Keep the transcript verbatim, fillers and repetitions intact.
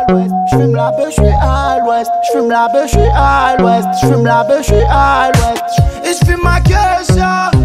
l'ouest. J'fume la beuh, j'suis à l'ouest. J'fume la beuh, j'suis à l'ouest. J'fume la beuh, j'suis à l'ouest. Et j'fume ma queue, ça.